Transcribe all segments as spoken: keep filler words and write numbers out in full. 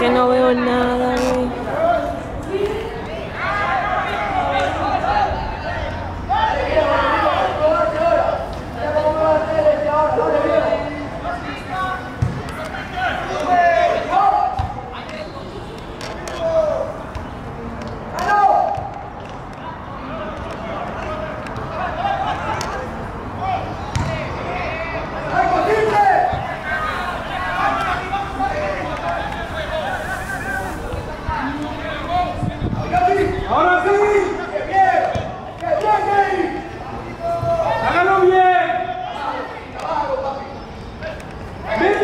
Que no veo nada, güey. ¡Ahora sí! ¡Qué bien! ¡Qué bien, Gary! ¡Hágalo bien! ¡Abajo, papi! ¡Mire!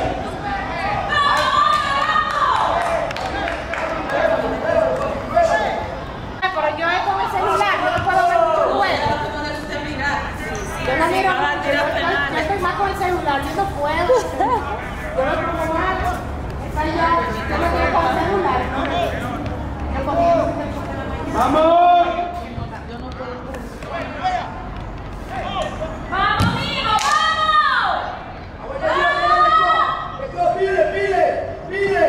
Pero yo es con el celular, yo no puedo ver mucho juego. Yo no miro, yo estoy más con el celular, yo no puedo. Yo no puedo más. Está ya, yo no quiero con el celular, ¿no? Yo comiendo. ¡Vamos! ¡Vamos, mijo, vamos! ¡Pide, pide! ¡Pide!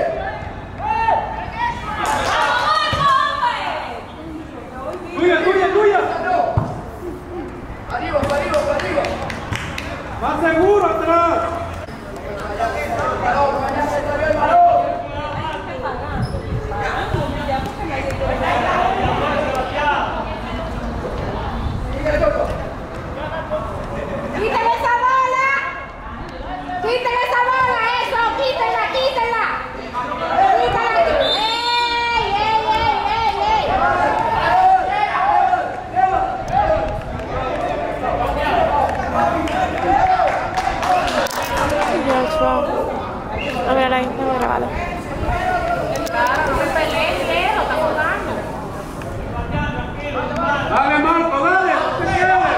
¡Tuya, tuya, tuya! ¡Arriba, para arriba, para arriba! ¡Más seguro atrás! ¡Quítale esa bola! ¡Quítale esa bola! ¡Eso! ¡Quítala, quítala! ¡Quítala! ¡Ey, ey, ey, ey, ey! A ver, ahí, no me grabado. Claro, no me pelees, lejos, está jugando. ¡Dale, Marco, dale! ¡No te quedes!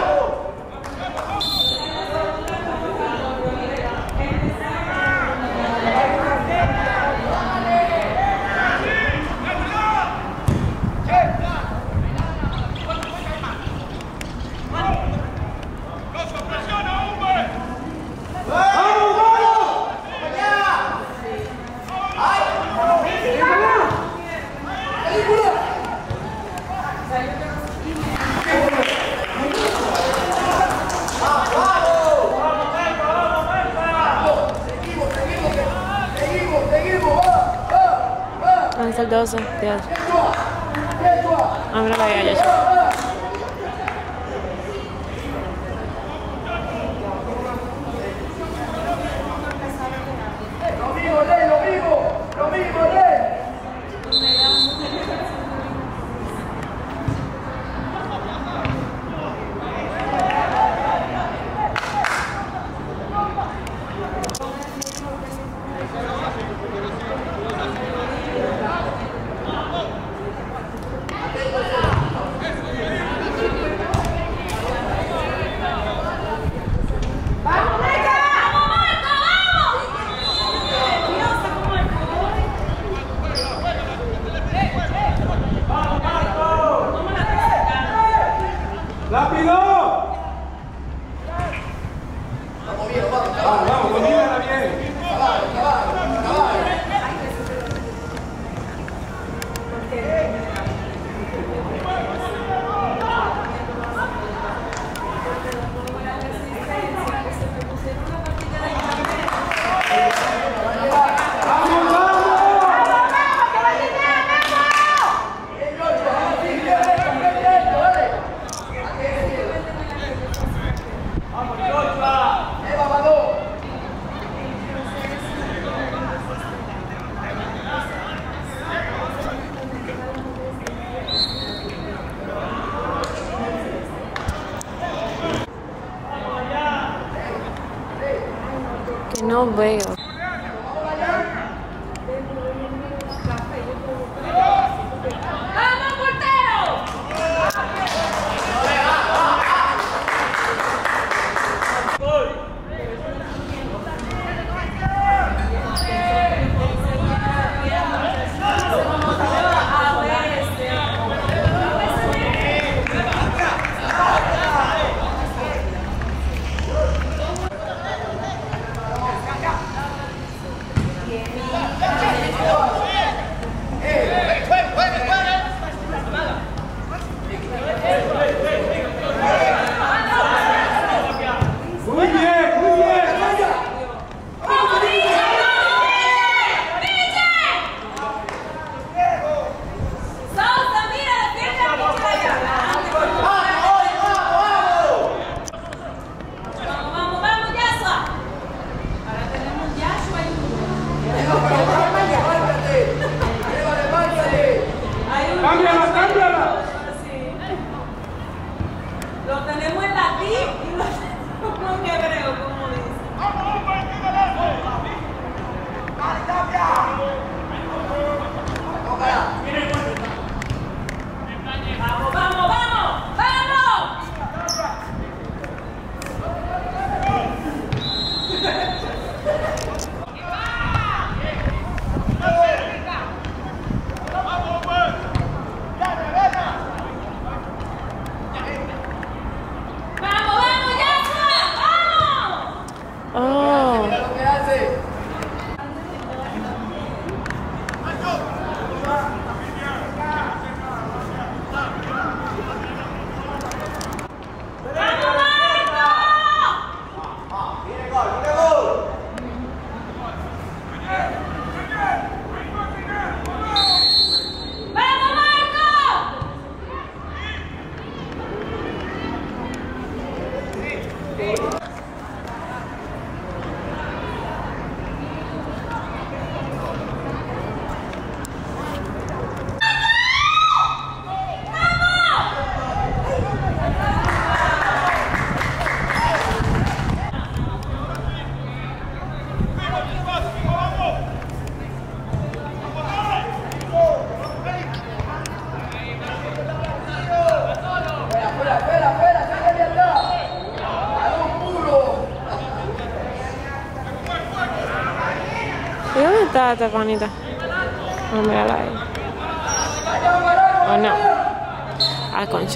¿Dónde está el doce? Dios. Ah, mira la había hecho. ¡Lo mismo, Ley! ¡Lo mismo! ¡Lo mismo, Ley! ¡Vamos, Meca! ¡Vamos, Marco, vamos! ¡Rápido! Vamos bien, vamos, vamos, vamos, domínala bien. Caballo, caballo, caballo. ¡Vamos, vamos! Que no veo. ¡Vamos, portero! ¿Y dónde está Estefanita? No, mírala ahí. ¿O no? Ah, concha.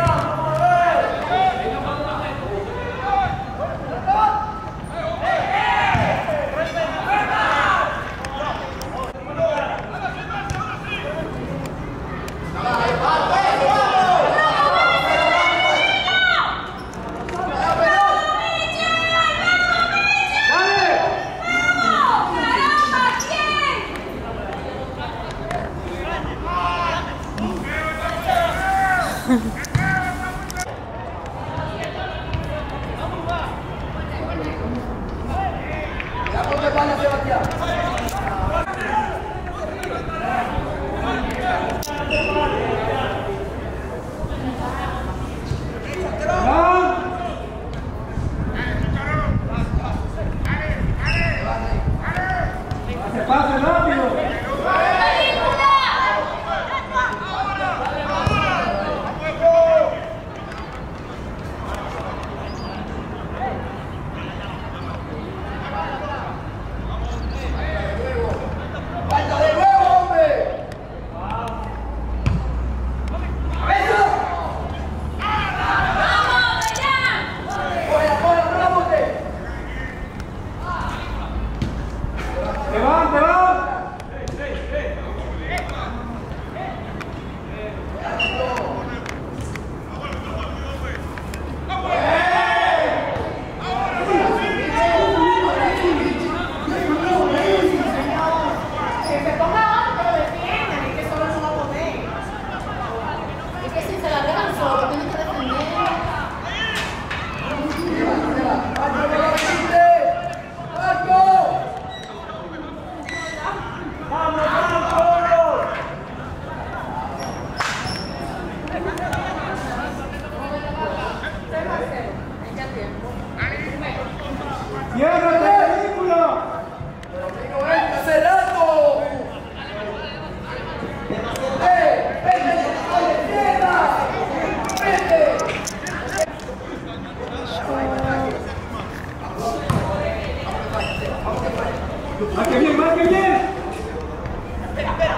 ¡Marque bien, marque bien! Espera, espera.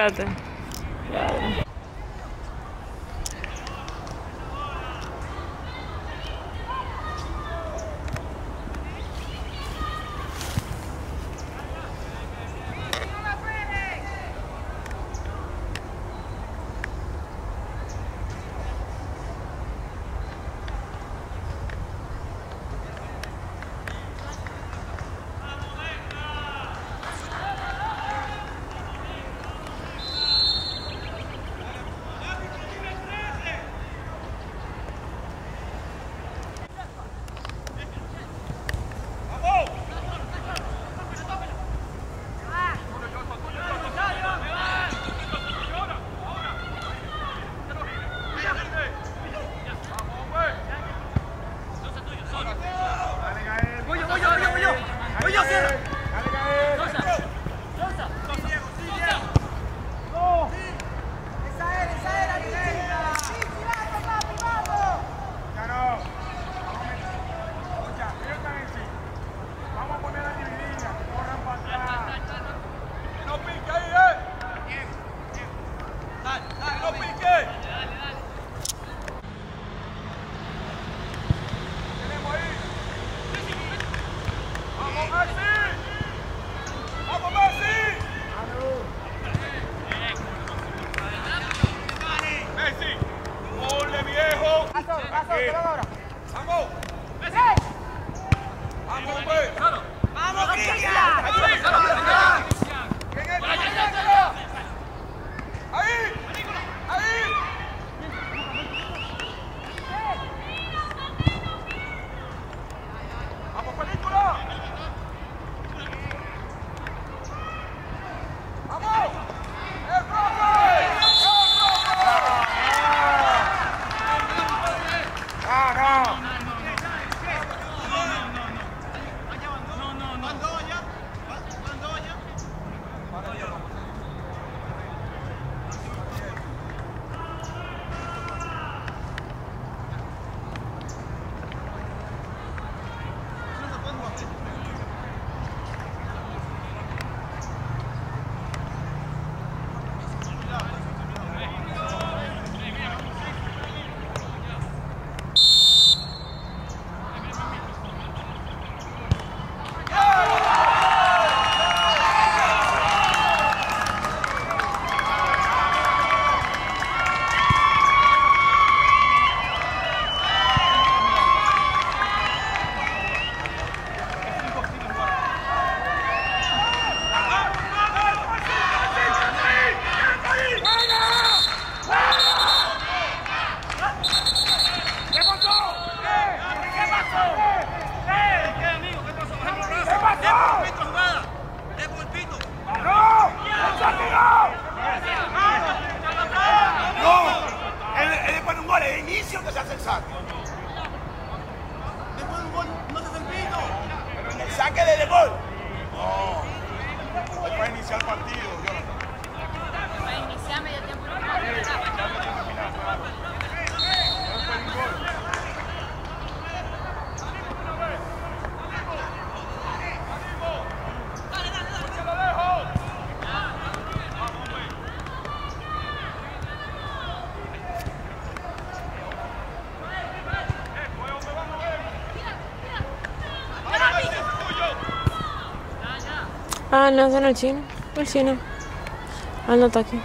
Espérate. Ya. Ah, no, son el chino. El chino. Ah, no está aquí.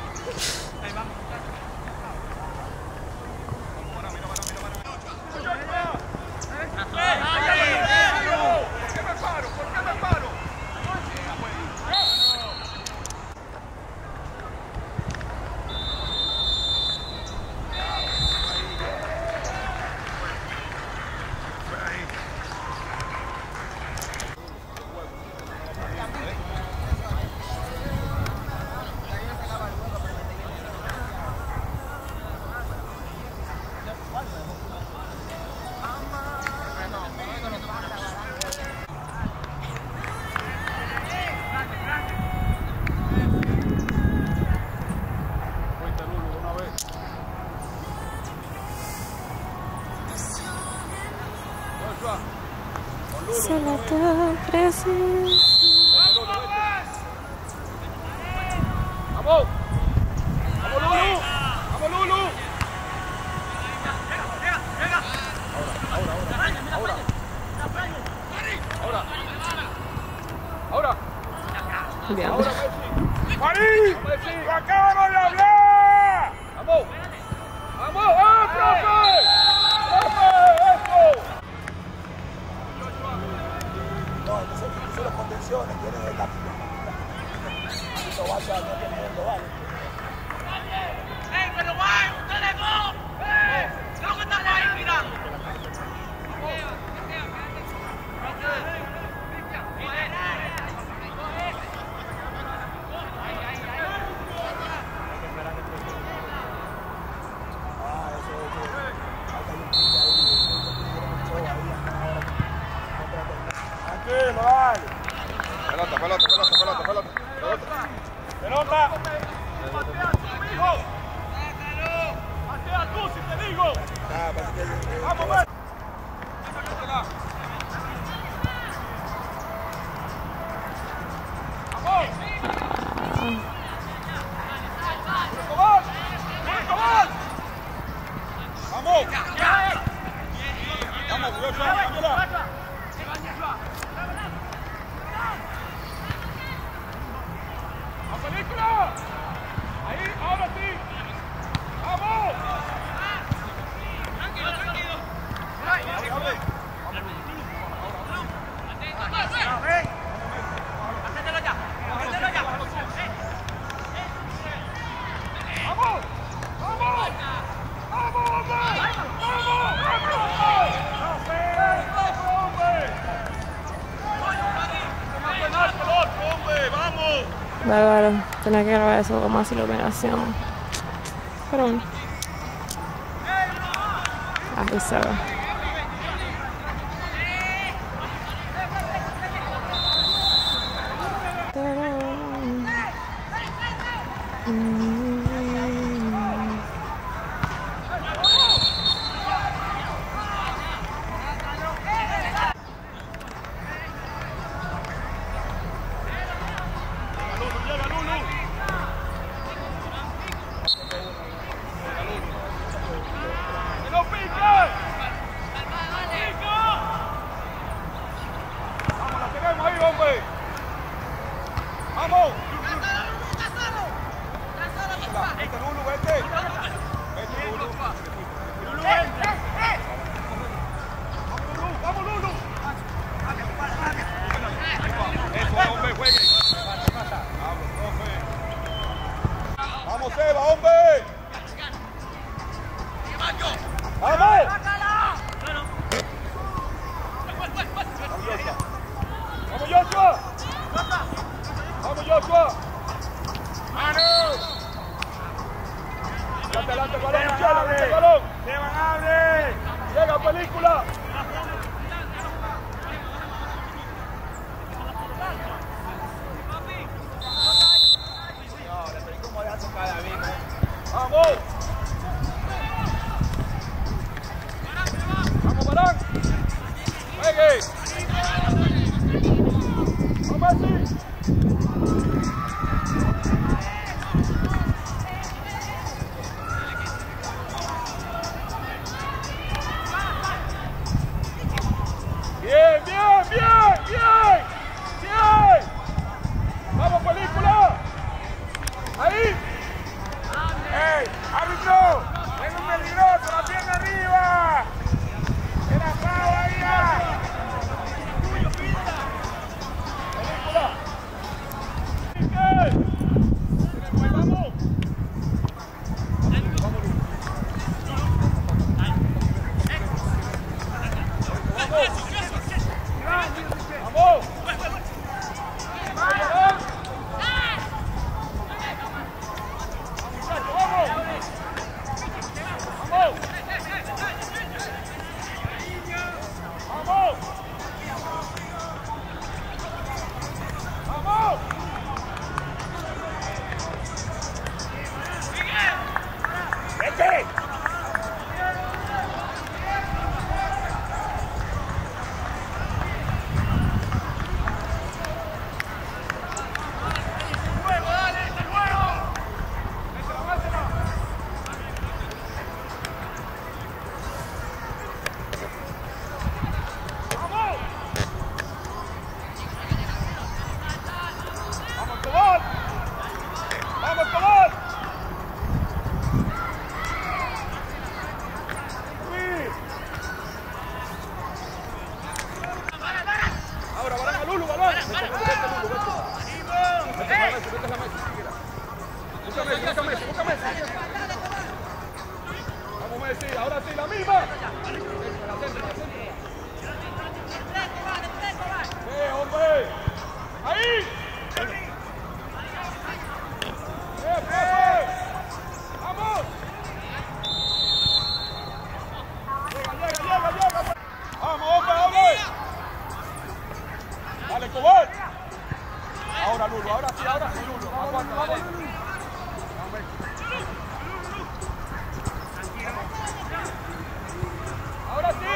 Solo te ofrece. ¡Vamos! Diablo. ¡Marí! ¡Lo acabamos de hablar! ¡Vamos! ¡Vamos! ¡Ah, profe! ¡Profe! ¡Eso! No, entonces son las contenciones, tienen el táctico. Esto va a ser, no tiene el global. ¡Ey, pero guay! ¡Ustedes no! ¡Eh! ¡No que estamos ahí mirando! Tranquilo, dale. Pelota, pelota, pelota, pelota, pelota. Pelota. Pelota. Patea tú, si te digo. Vamos, vamos. Vamos. Vamos, yo soy. ¡A película! Ahí, ahora sí. ¡Vamos! Tranquilo, tranquilo. Hacételo ya. Hacételo ya. ¡Vamos! ¡Vamos! ¡Vamos, hombre! ¡Vamos! Bárbaro, tenía que grabar eso con más iluminación. Pero bueno. Ahí se ve. ¡Vamos, Seba, hombre! ¡Vamos! ¡Vamos, Joshua! ¡Vamos, Joshua! ¡Mano! ¡Adelante, adelante, balón, adelante, el balón! ¡Seba, abre! ¡Llega, película! ¡Vamos! ¡Vamos, Barán! ¡Juegue! ¡Vamos, Messi! ¡Bien, bien, bien, bien! ¡Bien! ¡Vamos, película! ¡Ahí! ¡Ey! ¡Árbitro! ¡Es un peligroso! ¡La pierna arriba! ¡Era bravo ahí! ¡Tuyo, pinta! ¡Película! ¡Vamos! Messi, vete a la Messi, síguela. Busca Messi, busca Messi, busca Messi. Vamos Messi, ahora sí, la misma. Sí, hombre. Ahí. ¡Eh, profe! ¡Vamos! Llega, llega, llega, llega. ¡Vamos, hombre, hombre! ¡Dale, Cobol! Ahora Lulo, ahora sí, ahora sí, Lulo. Aguanta, vamos. Ahora sí.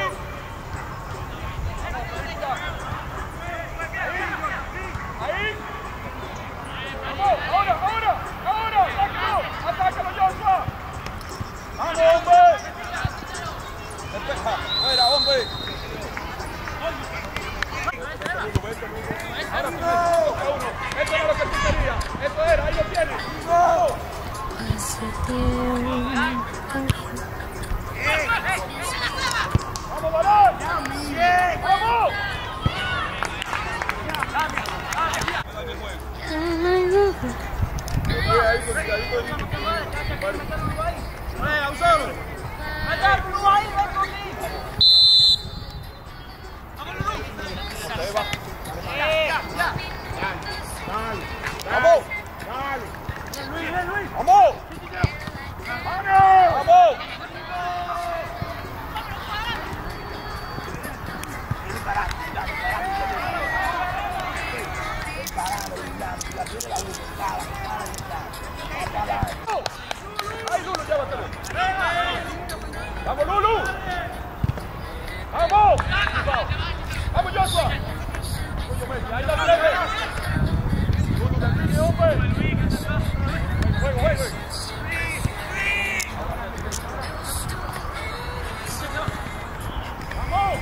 Ahí, ahí. Vamos, ahora, ahora, ahora. Atácalo, atácalo, Joshua. Vamos, hombre. Despeja, fuera, hombre. Ahora sí, toca uno. Esto era lo que tú querías. Esto era, ahí lo tienes. ¡Vamos! ¡Vamos, Balón! ¡Vamos! ¡Vamos! ¡Vamos! ¡Vamos! ¡Ay, Lulu, llévatelo! ¡Vamos, Lulu! ¡Vamos! ¡Vamos, Joshua! ¡Ahí la breve! ¡Lulu, define, hombre! ¡Juego, juego! ¡Vamos!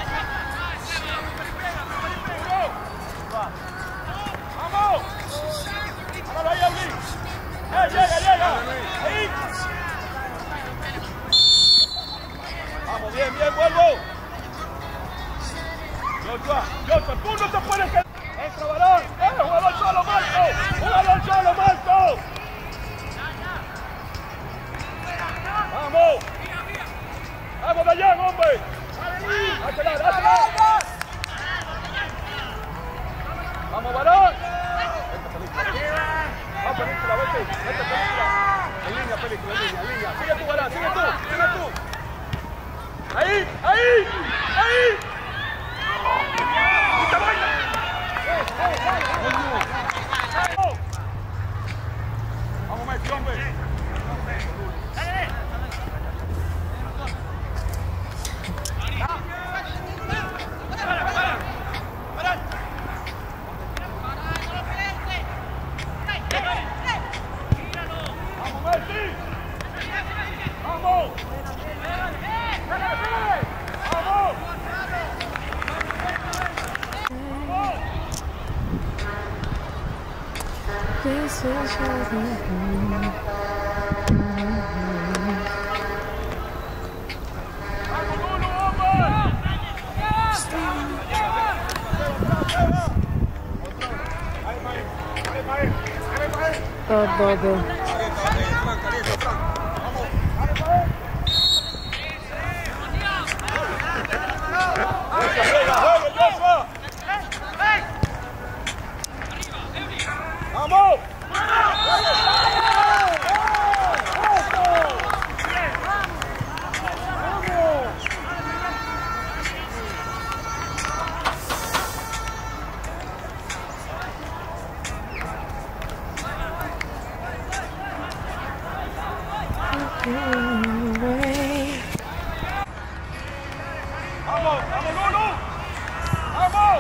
¡Vamos! ¡Ahora ahí, Auli! ¡Eh, llega, llega! ¡Ahí! ¡Vamos, bien, bien, vuelvo! Joshua, Joshua, tú no te puedes quedar. ¡Entra, balón! ¡Eh, jugador solo, Marco! ¡Jugador solo, Marco! ¡Vamos! ¡Vamos de allá, hombre! ¡Hácela, hácela! ¡Vamos, balón! ¡Vente, película! ¡Vamos, película, vete! ¡Vete, película! En línea, película, en línea, en línea. ¡Sigue tú, balón! ¡Sigue tú! ¡Sigue tú! ¡Ahí! ¡Ahí! ¡Ahí! ¡Quita vaina! ¡Vamos, Messi, hombre! This is your home. Oh, Bobo. ¡Vamos! ¡Vamos! ¡Vamos, Lulu! ¡Vamos!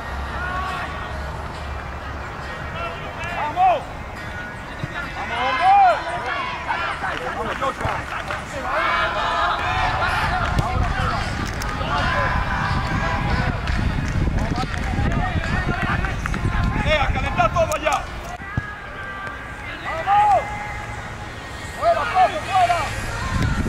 ¡Vamos! ¡Vamos, hombre! ¡Vamos, Joshua! ¡Eh, a calentar todo allá! ¡Vamos! ¡Fuera, profe, fuera!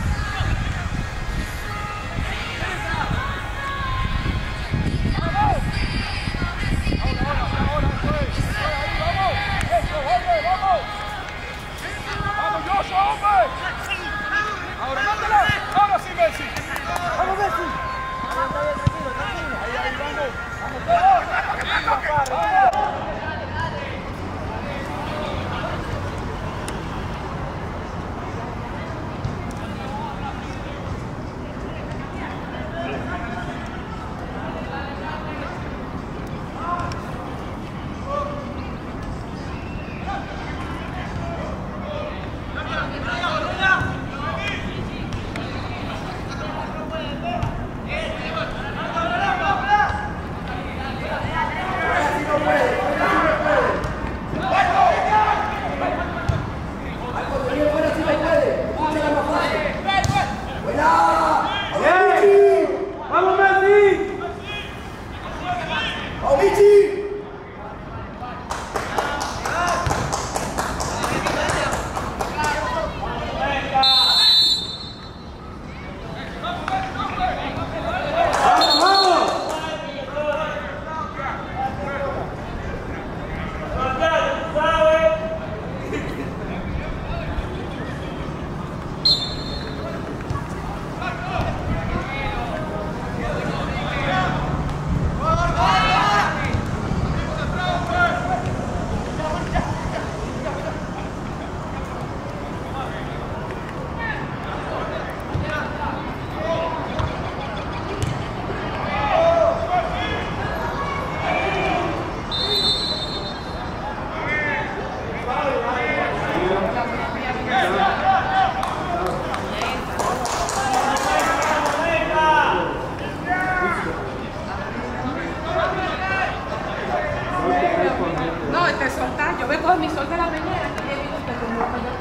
televisor de la mañana que he visto que como lo mayor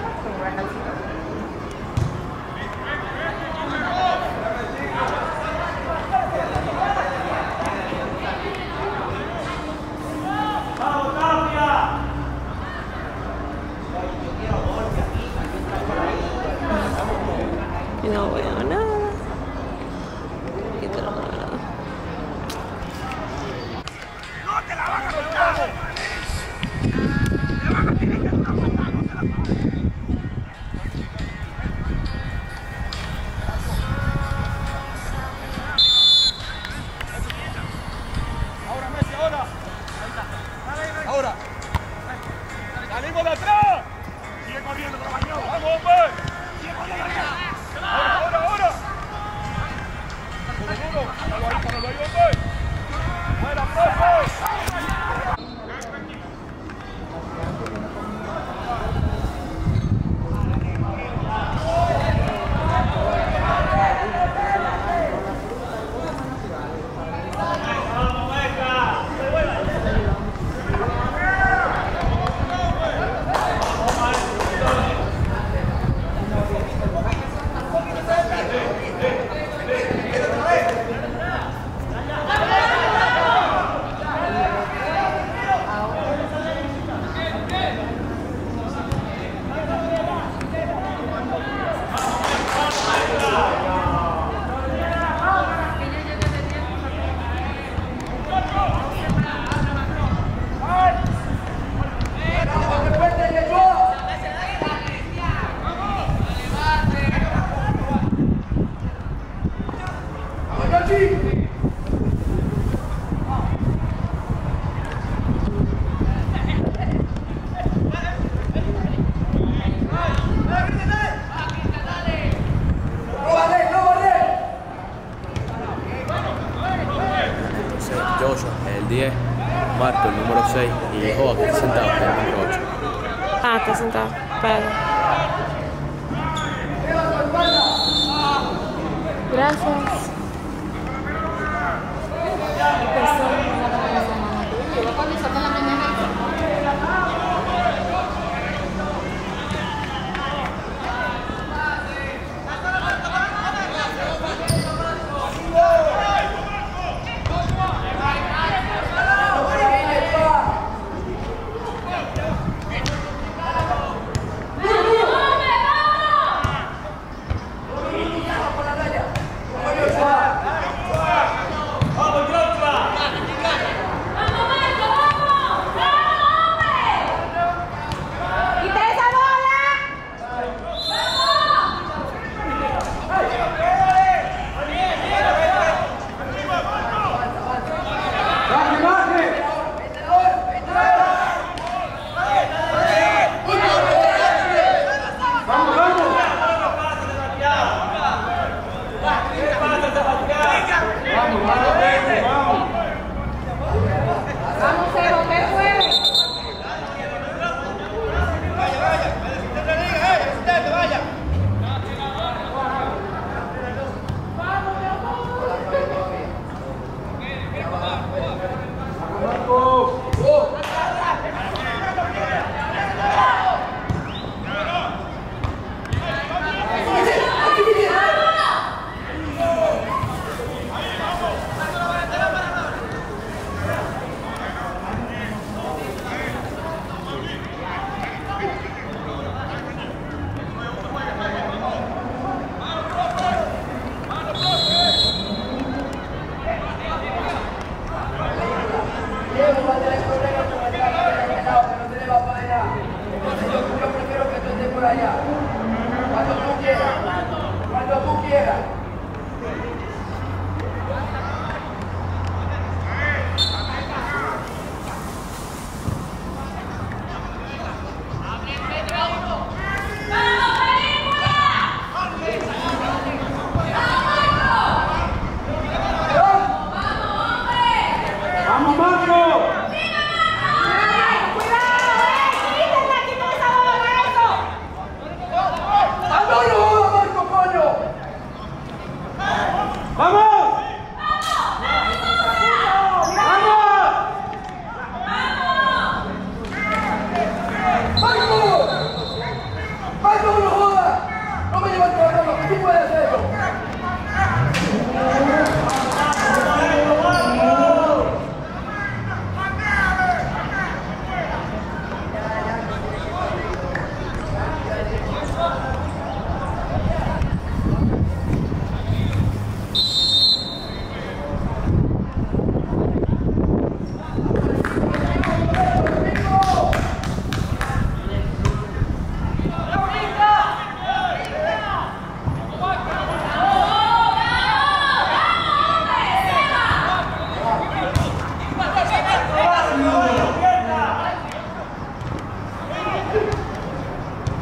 y no veo nada. Y todo nada. Ahora, Messi, ahora. Ahora. Salimos de atrás. Sigue corriendo, compañero. Vamos, hombre. Sigue corriendo. Ahora, ahora, ahora. Duro, duro. Páralo ahí, páralo ahí, hombre. Buena, profe. El diez, Marco, el número seis, y Joa, que está sentado, el número ocho. Ah, está sentado. Espérate. Gracias.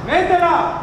¡Métela!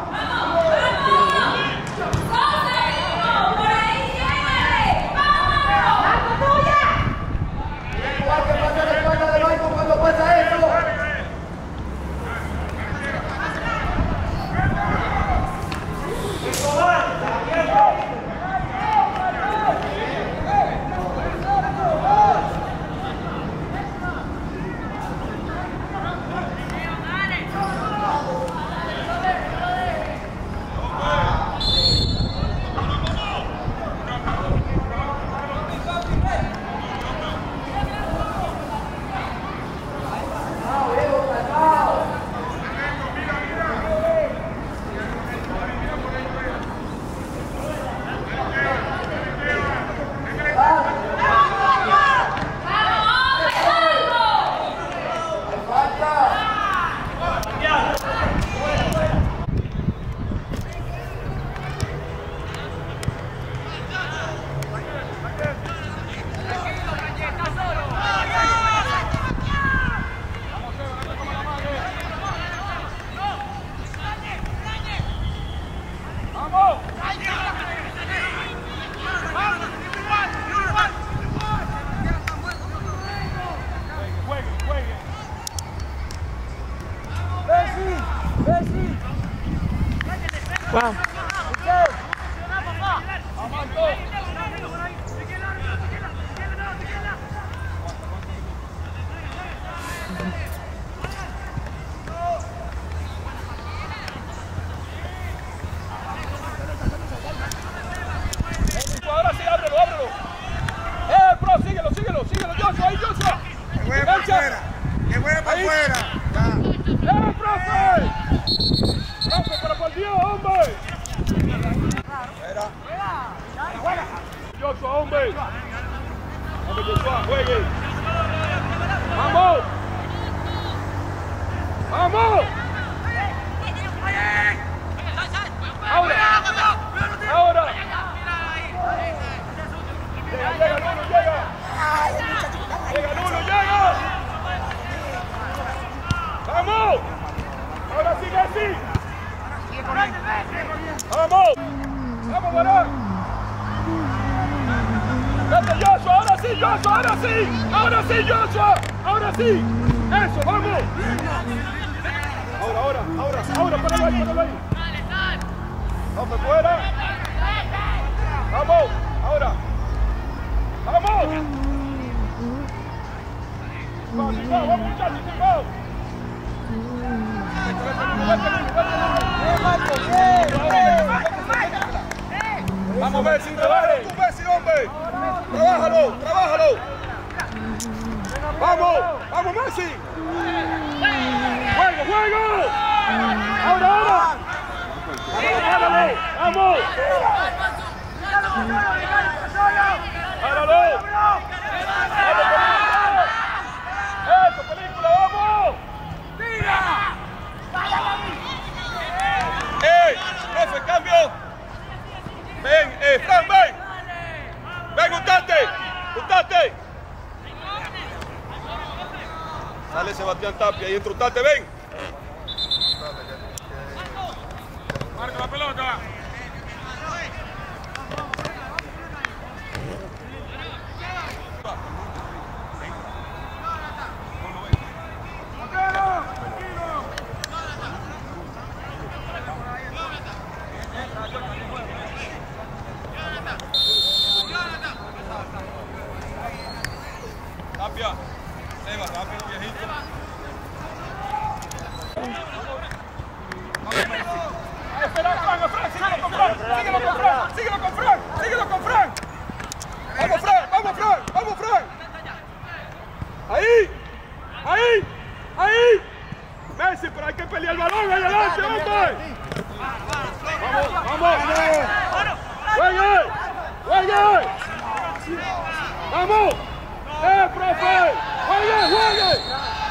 Wow. Ahora sí, ábrelo, ábrelo. Eh, pro, síguelo, síguelo, síguelo, Joshua, ahí, Joshua. Que juegue para afuera, que juegue para afuera. ¡Eh, profe! ¡Profe, pero por Dios, hombre! Espera. Joshua, hombre. Hombre, Joshua, juegue. ¡Vamos! ¡Vamos! ¡Ahora! ¡Ahora! ¡Llega, llega, Nuno, llega! ¡Llega, Nuno, llega! ¡Vamos! ¡Ahora sí, Messi! ¡Vamos! ¡Vamos, varón! ¡Vete, Joshua! ¡Ahora sí, Joshua! ¡Ahora sí! ¡Ahora sí, Joshua! ¡Ahora sí! ¡Eso, vamos! Ahora, ahora, ahora, ahora, páralo ahí, páralo ahí. ¡Vamos fuera! ¡Vamos! ¡Ahora! ¡Vamos! ¡Vamos, vamos, muchachos! ¡Vamos! ¡Vamos, Messi! ¡Trabaja tú, Messi, hombre! ¡Trabájalo! ¡Trabájalo! ¡Vamos! ¡Vamos, Messi! ¡Juego, juego! ¡Ahora, ahora! ¡Páralo! ¡Vamos! ¡Páralo! ¡Eso, película! ¡Vamos! ¡Eh! ¡Profe, cambio! ¡Ven, eh, Fran, ven! ¡Ven, Utate! ¡Utate! Sale Sebastián Tapia y entra Utate, ven. Marca la pelota. Tapia, Seba, rápido, viejito. Espera, Fran, Fran, síguelo con Fran, síguelo con Fran, síguelo con Fran, síguelo con Fran. Vamos, Fran, vamos, Fran, vamos, Fran. Ahí, ahí, ahí. Messi, pero hay que pelear el balón ahí adelante, hombre. Vamos, vamos. Juegue, juegue. Vamos. ¡Eh, profe! ¡Juegue, juegue!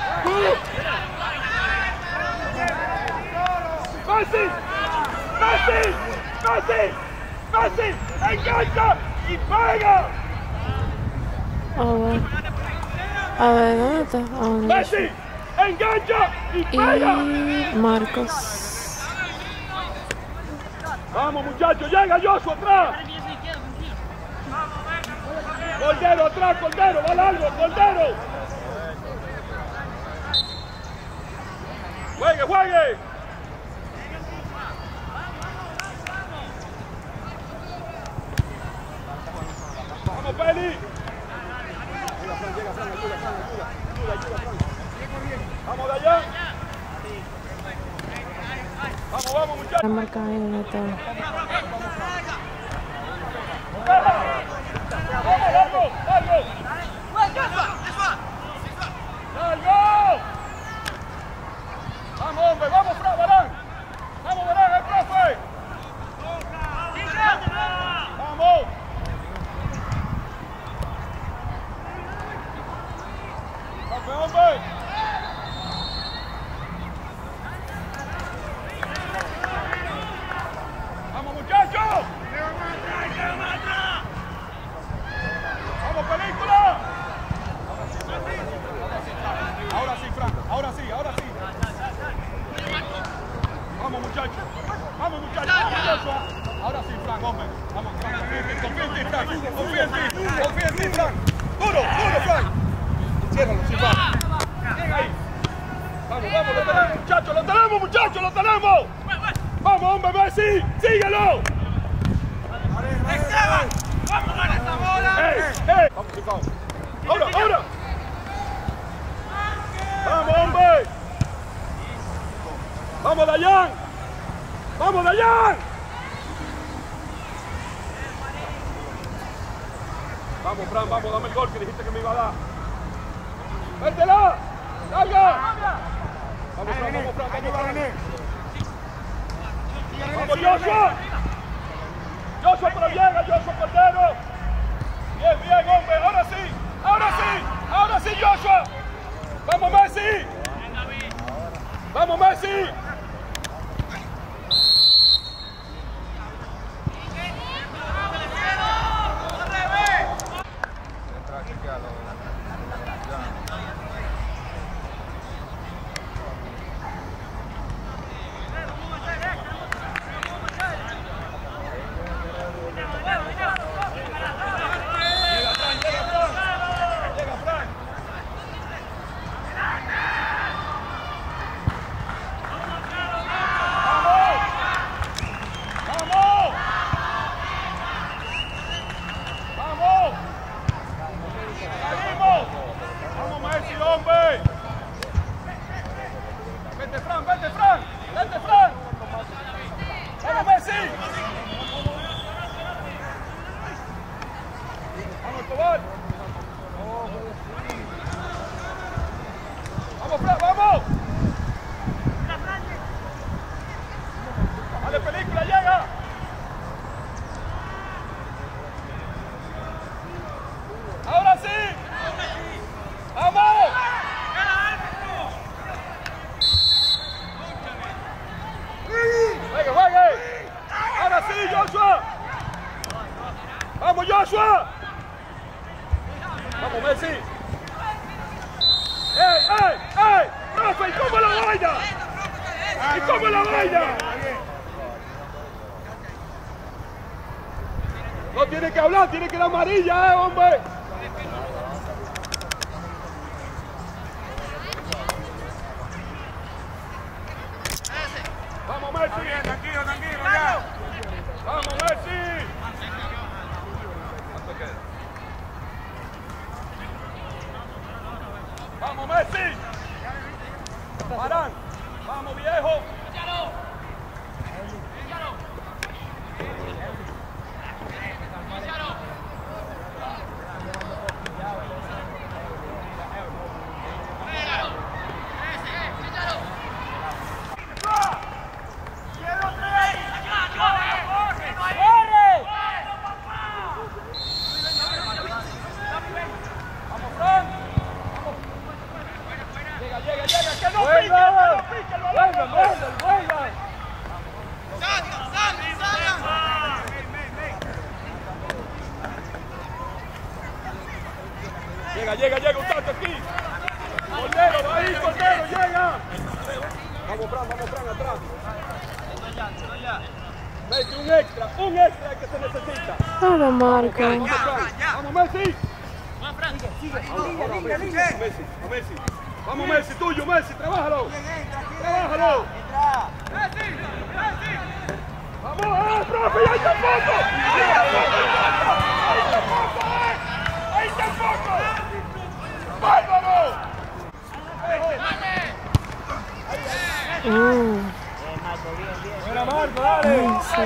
¡Messi! ¡Messi! ¡Messi! ¡Messi! ¡Engancha! ¡Y pega! A ver. A ver, ¿dónde está? ¿A dónde? ¡Messi! ¡Engancha! ¡Y pega! Y Marcos. Vamos, muchachos, llega Joshua atrás. Cordero atrás, Cordero, va largo, Cordero. Juegue, juegue. Vamos, Peli. Vamos de allá. Vamos, vamos, muchachos. La marca ahí no está. Vamos, largo, largo. Largo. Vamos, hombre, vamos, Fran, Barán. Vamos, Barán, el profe. Vamos. Profe, hombre. Vamos, muchachos. Vamos, película. Ahora sí, Fran, ahora sí, ahora sí. Vamos, muchachos. Vamos, muchachos. Vamos, Joshua. Ahora sí, Fran, hombre. Vamos, Fran. Confía en ti, Fran. Confía en ti. Confía en ti, Fran. Duro, duro, Fran. Ciérralo, sí, Fran. Llega ahí. Vamos, vamos, lo tenemos, muchachos. Lo tenemos, muchachos, lo tenemos. Vamos, hombre, Messi. Síguelo. ¡Vamos con esta bola! ¡Ey, ey! Vamos, sí, vamos. Ahora, ahora. Vamos, hombre. Vamos, Dayan. Vamos, Dayan. Vamos, Fran, vamos, dame el gol que dijiste que me iba a dar. ¡Métela! ¡Larga! Vamos, Fran, vamos, Fran, vamos, Fran. ¡Vamos, Joshua! ¡Joshua, pero llega, Joshua Cordero! Bien, bien, hombre, ahora sí, ahora sí, ahora sí, Joshua. ¡Vamos, Messi! ¡Vamos, Messi! ¡Vamos, Fran, vamos! ¡Dale, película, llega! ¡Ahora sí! ¡Vamos! ¡Juegue, juegue! ¡Ahora sí, Joshua! ¡Vamos, Joshua! ¡Vamos, Messi! ¡Ey, ey, ey! ¡Profe, y cómo la vaina! ¡Y cómo la vaina! No tiene que hablar, tiene que dar amarilla, eh, hombre. Vamos, Messi. Bien, tranquilo, tranquilo, ya. Vamos, Messi. ¿Cuánto queda? Vamos, Messi. Parán. Vamos, viejo. Llega, llega, llega un tanto aquí. Cordero, ahí, Cordero, llega. Vamos, Fran, vamos, Fran, atrás. Messi, un extra, un extra que se necesita. Ahora marca. Vamos, vamos, Messi. Vamos, Messi, a Messi. Vamos, Messi, tuyo, Messi, trabájalo. Trabájalo. Messi, Messi. Vamos, eh, profe, ahí está el foco. Ahí está el foco, eh. Ahí está el foco. ¡Bárbaro! Uh. Buena Marco, dale. Ay, sí.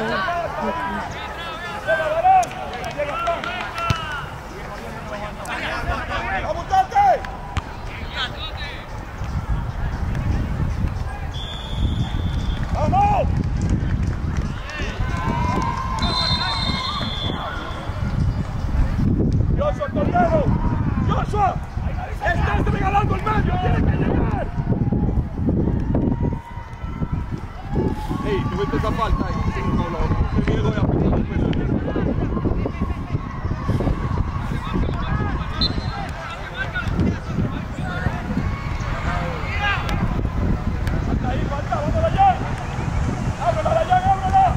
¡Vamos, Tate! ¡Vamos! ¡Joshua, Torneo! ¡Joshua! ¡Estás regalando el medio! ¡Tiene que llegar! ¡Ey, tuviste esa falta ahí! No, no, no. Te voy a pedir el peso. ¡Hasta ahí, falta! ¡Vamos allá! ¡Ábrela, allá, ábrela!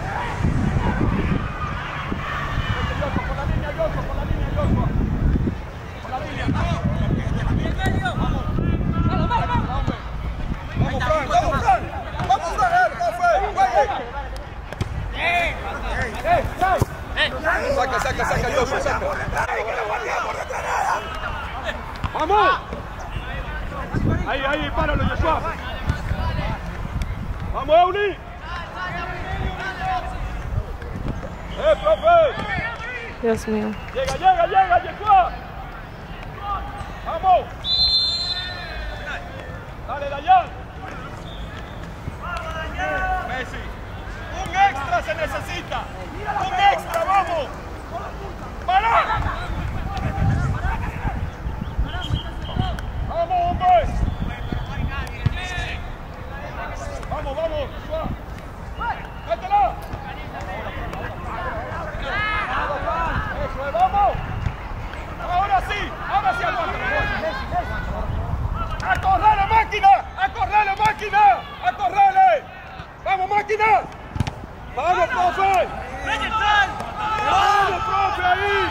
Por la línea, Joshua, por la línea, Joshua. Por la línea. ¡Vamos! ¡Vamos, vamos! ¡Vamos, Fran! ¡Vamos, Fran! ¡Vamos, Fran! ¡Eh, profe! ¡Juegue! ¡Eh! ¡Eh! ¡Eh! ¡Saca, saca, saca, Joshua, saca! ¡Vamos! Ahí, ahí, páralo, Joshua. ¡Vamos, Euli! ¡Eh, profe! Dios mío. ¡Llega, llega, llega, Joshua! ¡Vamos! ¡Dale, Dayan! Messi. Un extra se necesita. Un extra, vamos. ¡Para! ¡Vamos, hombre! ¡Vamos, vamos! ¡Métela! ¡Eso es, vamos! ¡Ahora sí! ¡Ahora sí aguanta! ¡A correr la máquina! ¡A correr la máquina! ¡A correrle! ¡Vamos, máquina! ¡Vamos, profe! ¡Vamos, profe, ahí!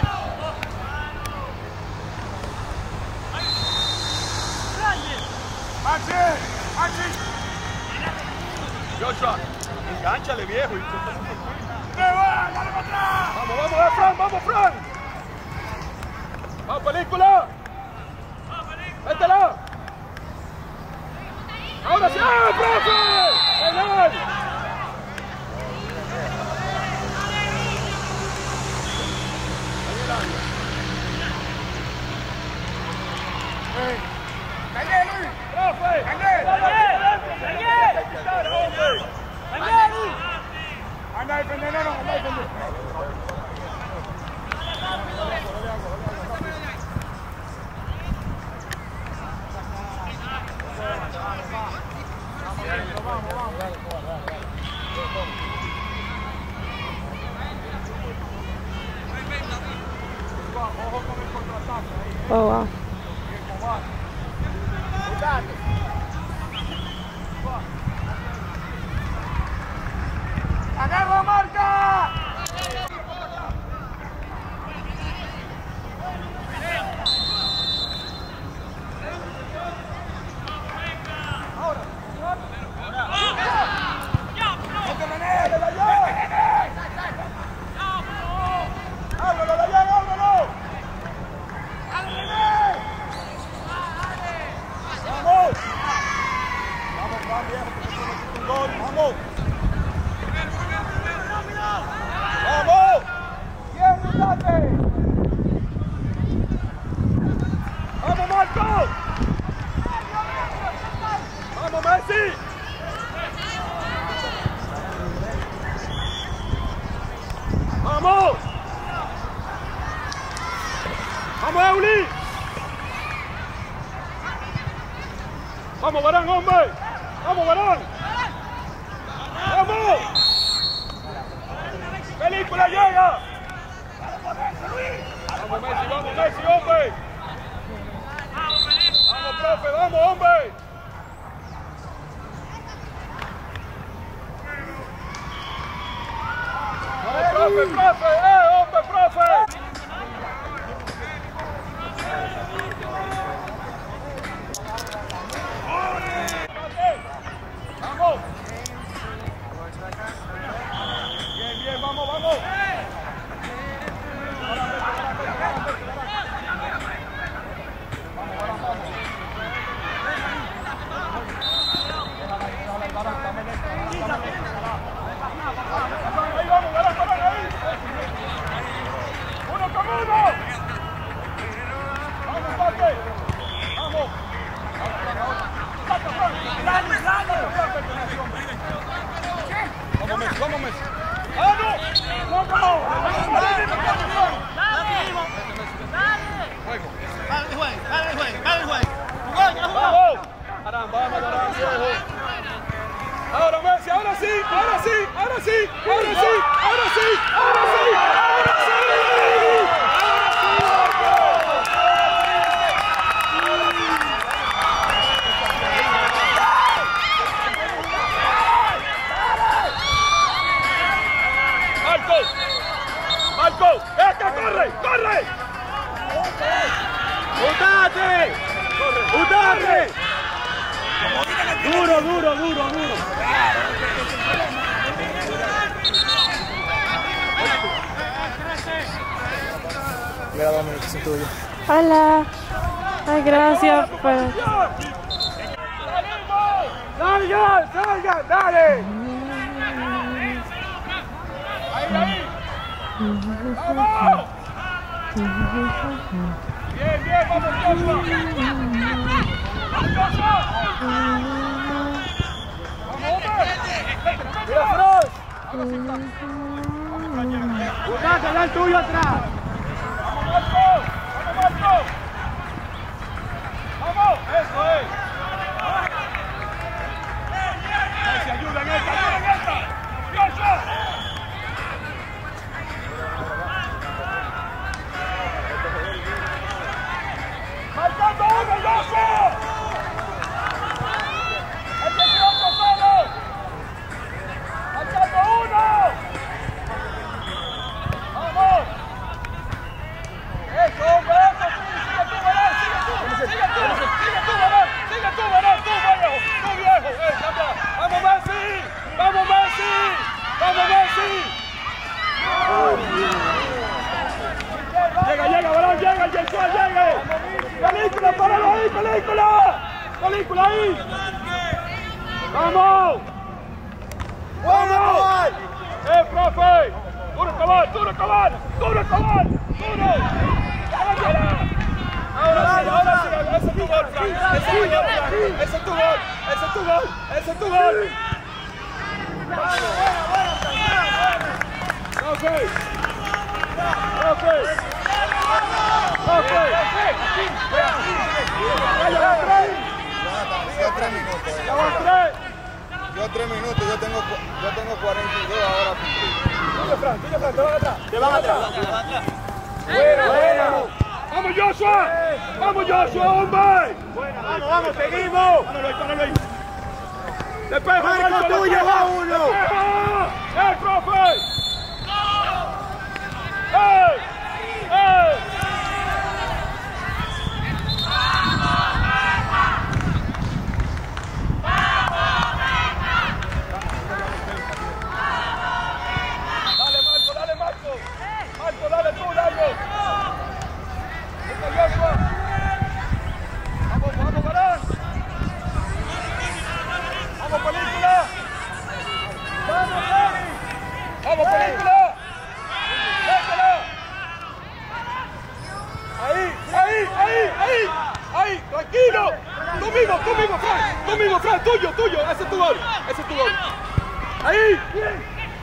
¡Maxi! ¡Maxi! Joshua, engánchale, viejo. ¡Dale para atrás! ¡Vamos, vamos, eh, Fran! ¡Vamos, Fran! ¡Vamos, película! ¡Métela! ¡Ahora sí! ¡Ah, profe! ¡Genial! ¡Calle, Luis! ¡Profe! ¡Calle! ¡Calle! ¡Calle, Luis! ¡Anda a defender, no, no, anda a defender! Oh, wow. ¡Agarra marca! ¡Vamos! ¡Vamos! ¡Bien, Tate! ¡Vamos, Marco! ¡Vamos, Messi! ¡Vamos! ¡Vamos, Euli! ¡Vamos, Varán, hombre! ¡Vamos, Varán! ¡Vamos! ¡Película llega! ¡Vamos, Messi, vamos, Messi, hombre! ¡Vamos, profe, vamos, hombre! profe, profe! ¡Eh, hombre, profe! ¡Vamos! Bien, bien, vamos, vamos. Ahí vamos, Barán, Barán, ahí. Uno con uno. Vamos, Paque. Vamos. Vamos, Messi, vamos, Messi. ¡Ah, no! ¡No, no! Juego. Dale, juegue, dale, juegue, dale, juegue. ¡Vamos! Caramba, vamos, Barán, viejo. Ahora Messi, ahora sí, ahora sí, ahora sí, ahora sí, ahora sí, ahora sí, ahora sí. Marco, Marco, ¡Meca, corre, corre! ¡Utate! ¡Utate! Duro, duro, duro, duro. Mira, vamos, que es tuyo. Hola. Ay, gracias. Pues. ¡Salgan, salgan, dale! ¡Ahí, ahí! ¡Vamos! Bien, bien, vamos, Joshua. ¡Vamos, Joshua! ¡Vamos, hombre! ¡Mira, Frost! ¡Buscate, da el tuyo atrás! ¡Vamos, Marco! ¡Vamos, Marco! ¡Vamos! ¡Eso es! ¡Se ayuda en esta! ¡Ayuda en esta! ¡Joshua! ¡Marcando uno, Joshua! ¡El que quedó solo! ¡Marcando uno! ¡Vamos! ¡Eso, hombre! ¡Eso! ¡Sigue tú, Barán! ¡Sigue tú! ¡Sigue tú! ¡Sigue tú, Barán! ¡Sigue tú, Barán! ¡Tú, viejo! ¡Tú, viejo! ¡Eh, cambia! ¡Vamos, Messi! ¡Vamos, Messi! ¡Vamos, Messi! ¡Llega, llega, Barán! ¡Llega, Joshua! ¡Llega! ¡Película, páralo ahí! ¡Película! ¡Película ahí! ¡Vamos! ¡Vamos! ¡Eh, profe! ¡Duro, cabal! ¡Duro, cabal! ¡Duro, cabal! ¡Duro! Ahora sí, ahora sí, ese es tu gol, Frank. Ese es tu gol, Frank. Ese es tu gol. Ese es tu gol. Ese es tu gol. Profe. Profe. Profe. Ya van tres. Yo tres minutos. Ya van tres. Yo tres minutos, yo tengo, yo tengo cuarenta y dos ahora. Dile, Frank, dile, Frank, te van atrás. Te van atrás. Buena, buena. ¡Vamos, Joshua! ¡Vamos, Joshua, hombre! ¡Vamos, vamos, seguimos! ¡Páralo ahí, páralo ahí! ¡Despeja, Marco, tuyo, va uno! ¡Despeja! ¡Eh, profe! ¡Eh! ¡Eh! ¡Dale, Marco, dale, Marco! ¡Marco, dale tú, dale! ¡Vamos, vamos, Barán! ¡Vamos, película! ¡Vamos, Dani! ¡Vamos, película! ¡Déjala! ¡Ahí, ahí, ahí, ahí! ¡Ahí, tranquilo! ¡Tú mismo, tú mismo, Frank! ¡Tú mismo, Frank! ¡Tuyo, tuyo! ¡Ese es tu gol! ¡Ese es tu gol! ¡Ahí! ¡Bien!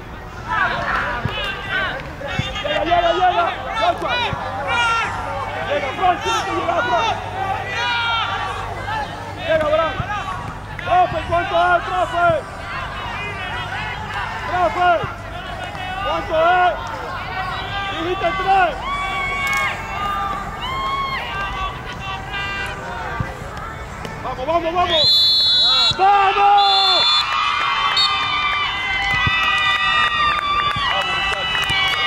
¡Llega, llega, llega! ¡Joshua! Llega, Frank, tiene que llegar, Frank. Llega, Barán. Profe, ¿cuánto es, profe? Profe, ¿cuánto es? Dijiste tres. Vamos, vamos, vamos. ¡Vamos! Vamos, muchachos.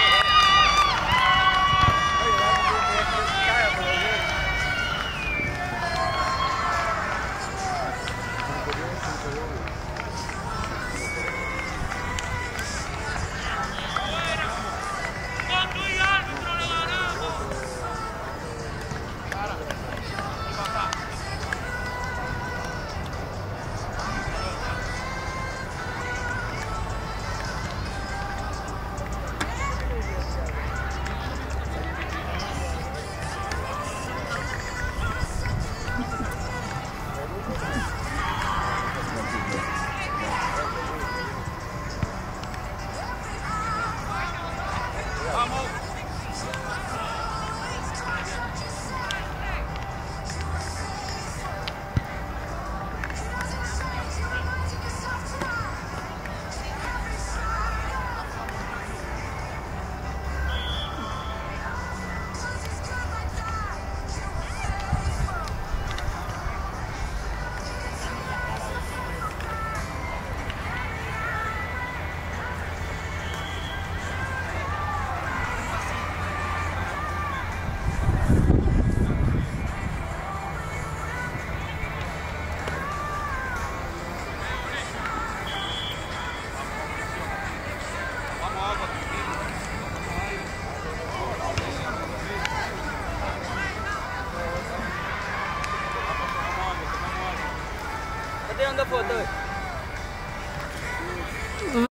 tirando foto.